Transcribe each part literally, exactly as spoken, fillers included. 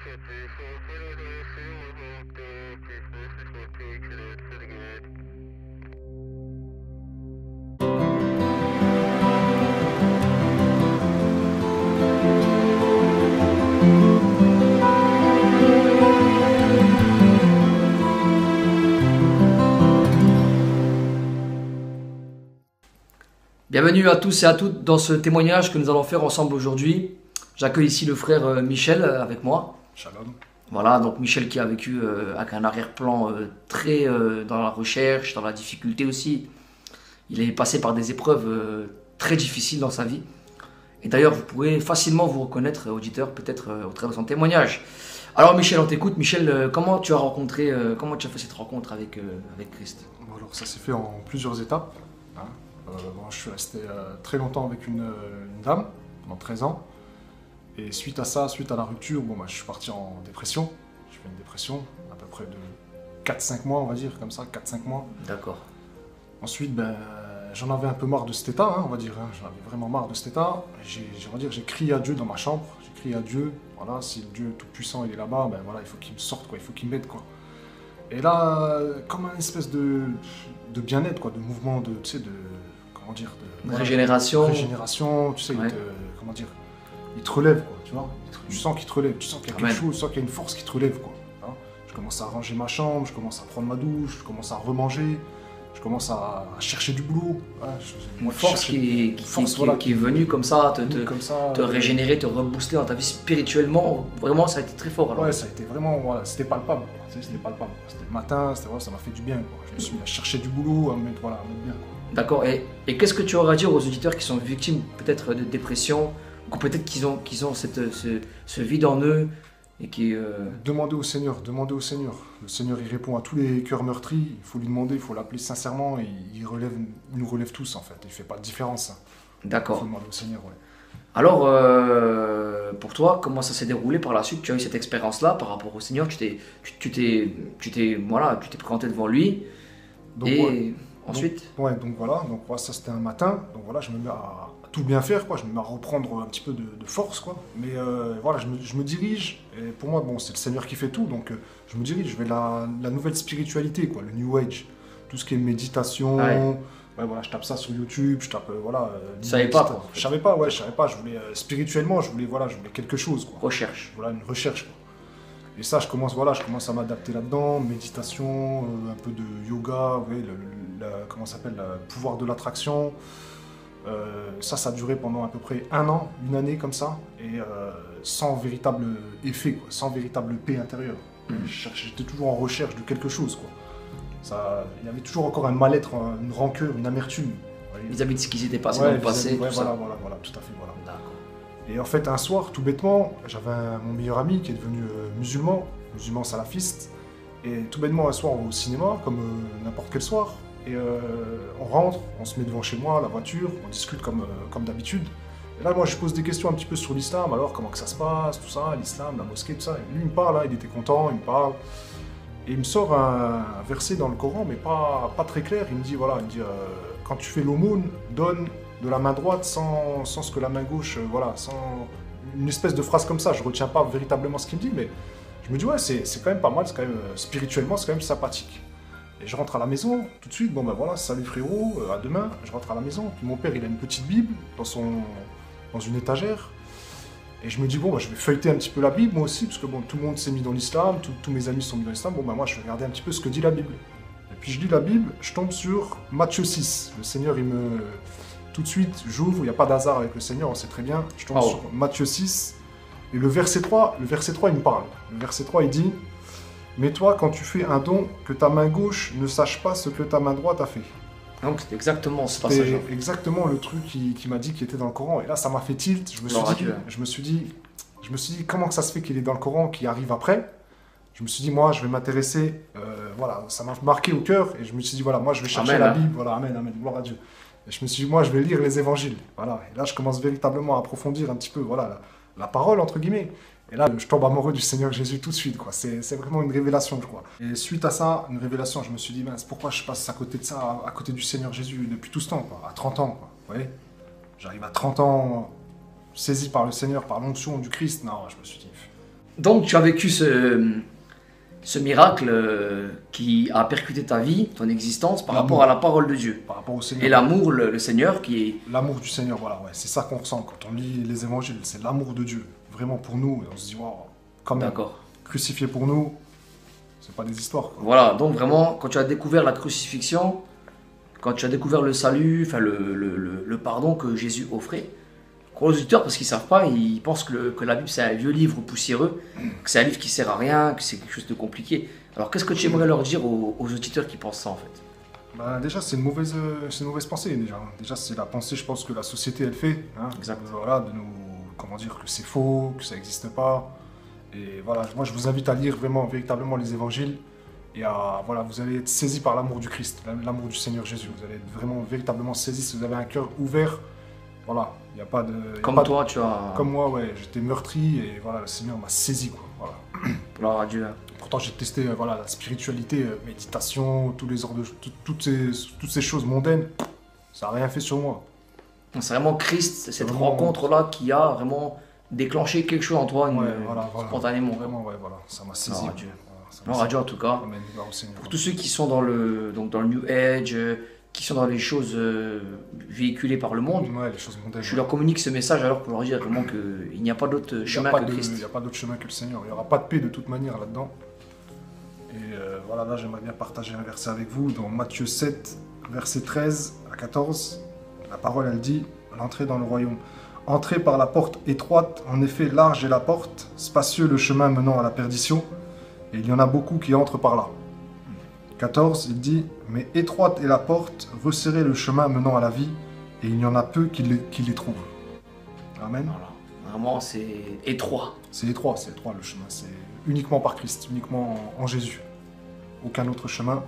Bienvenue à tous et à toutes dans ce témoignage que nous allons faire ensemble aujourd'hui. J'accueille ici le frère Michel avec moi. Shalom. Voilà, donc Michel qui a vécu euh, avec un arrière-plan euh, très euh, dans la recherche, dans la difficulté aussi. Il est passé par des épreuves euh, très difficiles dans sa vie. Et d'ailleurs, vous pourrez facilement vous reconnaître, auditeur, peut-être euh, au travers de son témoignage. Alors Michel, on t'écoute. Michel, euh, comment tu as rencontré, euh, comment tu as fait cette rencontre avec, euh, avec Christ? Bon, alors ça s'est fait en plusieurs étapes. Hein. Euh, bon, je suis resté euh, très longtemps avec une, une dame, pendant treize ans. Et suite à ça, suite à la rupture, bon, bah, je suis parti en dépression. J'ai fait une dépression, à peu près de quatre cinq mois, on va dire, comme ça, quatre cinq mois. D'accord. Ensuite, ben, j'en avais un peu marre de cet état, hein, on va dire. Hein. J'en avais vraiment marre de cet état. J'ai, on va dire, j'ai crié à Dieu dans ma chambre. J'ai crié à Dieu. Voilà, si le Dieu tout-puissant il est là-bas, ben voilà, il faut qu'il me sorte, quoi. Il faut qu'il m'aide, quoi. Et là, comme un espèce de, de bien-être, quoi, de mouvement, de, tu sais, de, comment dire, de voilà, régénération. Régénération, tu sais, ouais. il te, comment dire, il te relève, quoi, tu vois. Tu sens qu'il te relève, tu sens qu'il y a quelque chose, tu sens qu'il y a une force qui te relève, quoi. Hein, je commence à ranger ma chambre, je commence à prendre ma douche, je commence à remanger. Je commence à chercher du boulot. Ouais, je, une force, qui, qui, force qui, voilà, qui est venue comme ça, te, te, comme ça, te régénérer, te rebooster dans ta vie spirituellement. Vraiment, ça a été très fort. Alors. Ouais, ça a été vraiment, voilà, c'était palpable. C'était palpable. C'était le matin, c'était, voilà, ça m'a fait du bien. Quoi. Je me suis mis à chercher du boulot, à me mettre, voilà, à me mettre bien. D'accord. Et, et qu'est-ce que tu auras à dire aux auditeurs qui sont victimes peut-être de dépression, ou peut-être qu'ils ont, qu'ils ont cette, ce, ce vide en eux et qui... Euh... Demandez au Seigneur, demandez au Seigneur. Le Seigneur, il répond à tous les cœurs meurtris. Il faut lui demander, il faut l'appeler sincèrement. Et il, relève, il nous relève tous, en fait. Il ne fait pas de différence. D'accord. Il faut demander au Seigneur, ouais. Alors, euh, pour toi, comment ça s'est déroulé par la suite? Tu as eu cette expérience-là par rapport au Seigneur. Tu t'es, tu, tu t'es, tu t'es, voilà, tu t'es présenté devant lui. Donc, et ouais. ensuite donc, Ouais, donc voilà. Donc, ouais, ça, c'était un matin. Donc voilà, je me mets à... tout bien faire, quoi. Je me mets à reprendre un petit peu de, de force, quoi. Mais euh, voilà, je me, je me dirige, et pour moi, bon, c'est le Seigneur qui fait tout, donc euh, je me dirige vers la, la nouvelle spiritualité, quoi, le New Age, tout ce qui est méditation. Ouais. Ouais, voilà, je tape ça sur YouTube, je tape, euh, voilà. Euh, tu savais pas, quoi. Je savais pas, ouais, je savais pas. Je voulais euh, spirituellement, je voulais, voilà, je voulais quelque chose, quoi. Recherche. Voilà, une recherche, quoi. Et ça, je commence, voilà, je commence à m'adapter là-dedans, méditation, euh, un peu de yoga, ouais, le, le, la, comment ça s'appelle, le pouvoir de l'attraction. Euh, ça, ça a duré pendant à peu près un an, une année comme ça, et euh, sans véritable effet, quoi, sans véritable paix intérieure. Mmh. J'étais toujours en recherche de quelque chose, quoi. Ça, il y avait toujours encore un mal-être, une rancœur, une amertume. Vis-à-vis de ce qui s'était passé ouais, dans le passé. Ouais, tout voilà, ça. voilà, voilà, tout à fait, voilà. D'accord. Et en fait, un soir, tout bêtement, j'avais mon meilleur ami qui est devenu euh, musulman, musulman salafiste, et tout bêtement, un soir au cinéma, comme euh, n'importe quel soir. Et euh, on rentre, on se met devant chez moi, la voiture, on discute comme, euh, comme d'habitude. Et là, moi, je pose des questions un petit peu sur l'islam, alors comment que ça se passe, tout ça, l'islam, la mosquée, tout ça. Et lui, il me parle, hein, il était content, il me parle. Et il me sort un, un verset dans le Coran, mais pas, pas très clair. Il me dit, voilà, il me dit, euh, quand tu fais l'aumône, donne de la main droite sans, sans ce que la main gauche, euh, voilà, sans une espèce de phrase comme ça. Je retiens pas véritablement ce qu'il me dit, mais je me dis, ouais, c'est quand même pas mal, c'est quand même, euh, spirituellement, c'est quand même sympathique. Et je rentre à la maison, tout de suite, bon ben voilà, salut frérot, euh, à demain, je rentre à la maison. Puis mon père, il a une petite Bible dans, son, dans une étagère. Et je me dis, bon, ben, je vais feuilleter un petit peu la Bible, moi aussi, parce que bon, tout le monde s'est mis dans l'islam, tous mes amis sont mis dans l'islam, bon ben moi, je vais regarder un petit peu ce que dit la Bible. Et puis je lis la Bible, je tombe sur Matthieu six. Le Seigneur, il me... Tout de suite, j'ouvre, il n'y a pas d'hasard avec le Seigneur, on sait très bien. Je tombe oh. sur Matthieu six, et le verset trois, le verset trois, il me parle. Le verset trois, il dit... Mais toi, quand tu fais un don, que ta main gauche ne sache pas ce que ta main droite a fait. Donc c'est exactement ce passage. C'est exactement le truc qui, qui m'a dit qu'il était dans le Coran. Et là, ça m'a fait tilt. Je me, suis dit, je, me suis dit, je me suis dit, comment que ça se fait qu'il est dans le Coran, qui arrive après? Je me suis dit, moi, je vais m'intéresser. Euh, voilà, ça m'a marqué au cœur. Et je me suis dit, voilà, moi, je vais chercher amen, la Bible. Hein. Voilà, amen, amen, gloire à Dieu. Et je me suis dit, moi, je vais lire les évangiles. Voilà. Et là, je commence véritablement à approfondir un petit peu, voilà, la, la parole, entre guillemets. Et là, je tombe amoureux du Seigneur Jésus tout de suite, quoi. C'est vraiment une révélation, je crois. Et suite à ça, une révélation, je me suis dit, mince, pourquoi je passe à côté de ça, à côté du Seigneur Jésus depuis tout ce temps, quoi, à trente ans, quoi. Vous voyez, j'arrive à trente ans, saisi par le Seigneur, par l'onction du Christ. Non, je me suis dit... Donc tu as vécu ce, ce miracle euh, qui a percuté ta vie, ton existence, par rapport à la parole de Dieu. Par rapport au Seigneur. Et l'amour, le, le Seigneur qui est... L'amour du Seigneur, voilà, ouais, c'est ça qu'on ressent quand on lit les évangiles, c'est l'amour de Dieu, vraiment pour nous, et on se dit, waouh, quand même, D'accord. crucifié pour nous, c'est pas des histoires, quoi. Voilà, donc vraiment, quand tu as découvert la crucifixion, quand tu as découvert le salut, enfin le, le, le, le pardon que Jésus offrait, pour les auditeurs, parce qu'ils ne savent pas, ils pensent que, le, que la Bible c'est un vieux livre poussiéreux, que c'est un livre qui sert à rien, que c'est quelque chose de compliqué. Alors qu'est-ce que tu aimerais leur dire aux, aux auditeurs qui pensent ça en fait? Ben, déjà, c'est une mauvaise, euh, c'est une mauvaise pensée, déjà. Déjà, c'est la pensée, je pense, que la société, elle fait. Hein, Exact. Euh, voilà, de nous, comment dire, que c'est faux, que ça n'existe pas. Et voilà, moi, je vous invite à lire vraiment, véritablement les évangiles. Et à, voilà, vous allez être saisi par l'amour du Christ, l'amour du Seigneur Jésus. Vous allez être vraiment, véritablement saisi si vous avez un cœur ouvert. Voilà, il n'y a pas de... y a Comme pas toi, de, tu as... Comme moi, ouais, j'étais meurtri et voilà, le Seigneur m'a saisi, quoi. Voilà. Gloire à Dieu. Pourtant, j'ai testé euh, voilà, la spiritualité, euh, méditation, tous les ordres de, tout- toutes, ces, toutes ces choses mondaines. Ça n'a rien fait sur moi. C'est vraiment Christ, cette Vraiment. rencontre-là qui a vraiment déclenché quelque chose en toi, une- Ouais, voilà, voilà. spontanément. Vraiment, ouais, voilà, ça m'a saisi. Gloire à Dieu. Voilà, ça m'a Gloire à saisi. Dieu en tout cas. Amen, gloire au Seigneur. Pour tous ceux qui sont dans le, donc dans le New Age, euh, qui sont dans les choses euh, véhiculées par le monde, Ouais, les choses mondaines. je leur communique ce message alors pour leur dire vraiment qu'il n'y a pas d'autre Il n'y a chemin pas que de- Christ. Il n'y a pas d'autre chemin que le Seigneur. Il n'y aura pas de paix de toute manière là-dedans. Et euh, voilà, là, j'aimerais bien partager un verset avec vous dans Matthieu sept, verset treize à quatorze. La parole, elle dit, l'entrée dans le royaume. Entrez par la porte étroite, en effet, large est la porte, spacieux le chemin menant à la perdition, et il y en a beaucoup qui entrent par là. quatorze, il dit, mais étroite est la porte, resserrez le chemin menant à la vie, et il y en a peu qui les, qui les trouvent. Amen. Voilà. Vraiment, c'est étroit. C'est étroit, c'est étroit le chemin, c'est uniquement par Christ, uniquement en, en Jésus. Aucun autre chemin.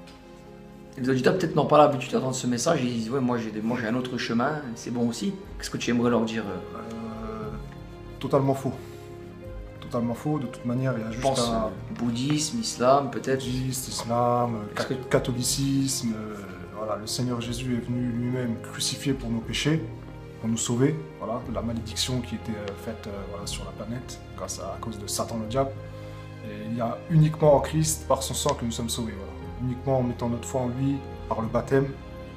Les auditeurs peut-être n'ont pas l'habitude d'entendre ce message et ils disent ouais, moi j'ai moi, j'ai un autre chemin, c'est bon aussi. Qu'est-ce que tu aimerais leur dire euh, Euh, totalement faux. Totalement faux, de toute manière, il y a Je juste pense un euh, bouddhisme, islam, peut-être. bouddhisme, islam, Est-ce ca- que- catholicisme. euh, voilà, le Seigneur Jésus est venu lui-même crucifié pour nos péchés, pour nous sauver. Voilà, de la malédiction qui était euh, faite euh, voilà, sur la planète grâce à, à cause de Satan le diable. Et il y a uniquement en Christ, par son sang, que nous sommes sauvés. Voilà. Uniquement en mettant notre foi en lui, par le baptême,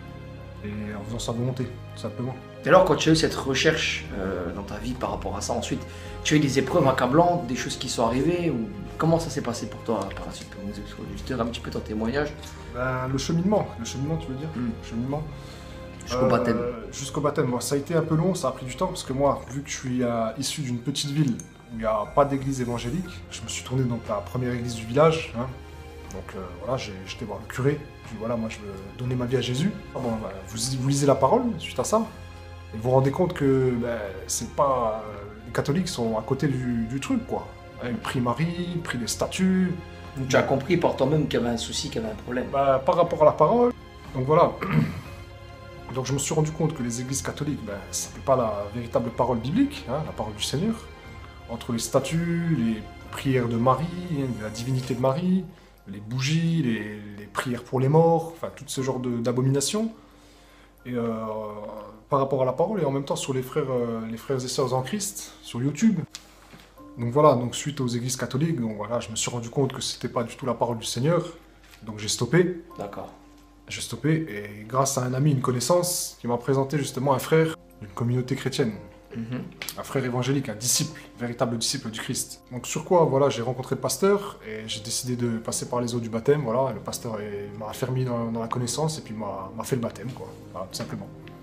et en faisant sa volonté, tout simplement. Et alors quand tu as eu cette recherche euh, dans ta vie par rapport à ça, ensuite, tu as eu des épreuves accablantes, des choses qui sont arrivées, ou comment ça s'est passé pour toi par la suite? Pour nous expliquer un petit peu ton témoignage. Ben, le cheminement, le cheminement, tu veux dire Mm. Le cheminement. Jusqu'au Euh, baptême. Jusqu'au baptême. Bon, ça a été un peu long, ça a pris du temps, parce que moi, vu que je suis euh, issu d'une petite ville où il n'y a pas d'église évangélique, je me suis tourné dans la première église du village. Hein. Donc euh, voilà, j'ai- j'étais voir le curé, je lui ai dit voilà, moi je veux donner ma vie à Jésus. Ah bon, bah, vous, vous lisez la parole suite à ça, et vous vous rendez compte que ben, c'est pas. euh, les catholiques sont à côté du, du truc, quoi. Ils prient Marie, ils prient les statues. Donc, tu as compris par toi-même qu'il y avait un souci, qu'il y avait un problème. Bah, par rapport à la parole. Donc voilà. Donc je me suis rendu compte que les églises catholiques, ben, c'était pas la véritable parole biblique, hein, la parole du Seigneur. Entre les statues, les prières de Marie, hein, la divinité de Marie, les bougies, les, les prières pour les morts, enfin tout ce genre de- d'abominations. Et euh, par rapport à la parole, et en même temps sur les frères, euh, les frères et sœurs en Christ, sur YouTube. Donc voilà, donc suite aux églises catholiques, donc voilà, je me suis rendu compte que c'était pas du tout la parole du Seigneur. Donc j'ai stoppé. D'accord. J'ai stoppé et grâce à un ami, une connaissance, qui m'a présenté justement un frère d'une communauté chrétienne, Mhm. un frère évangélique, un disciple, véritable disciple du Christ. Donc sur quoi, voilà, j'ai rencontré le pasteur et j'ai décidé de passer par les eaux du baftême, voilà, et le pasteur est- m'a affermi dans, dans la connaissance et puis m'a m'a fait le baptême, quoi, voilà, tout simplement.